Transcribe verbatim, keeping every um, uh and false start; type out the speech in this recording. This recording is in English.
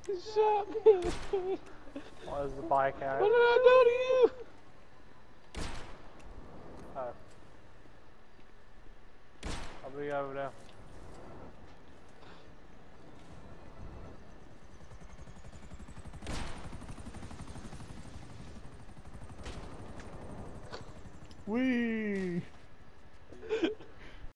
He shot me. What is the bike out? What did I do to you? Oh. I'll be over there. We